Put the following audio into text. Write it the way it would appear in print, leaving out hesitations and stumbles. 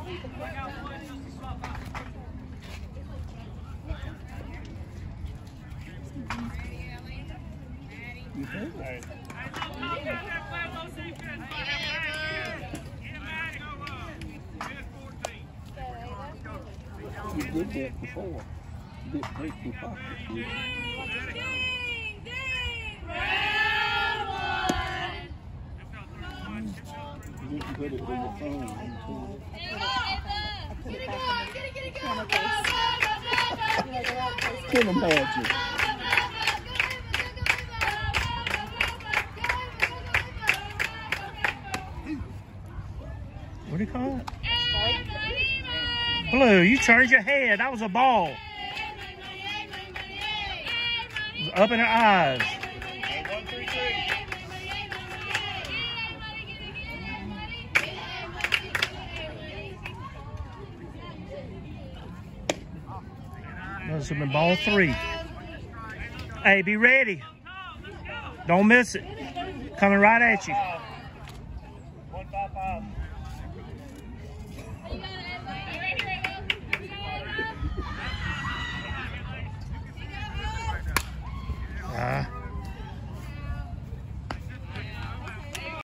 You did that before. You did break your pocket. You didn't put it in the phone. Can imagine. What do you call it? Blue, you turned your head. That was a ball. It was up in her eyes. 1, 3, 3. Must have been ball 3. Hey, be ready. Don't miss it. Coming right at you.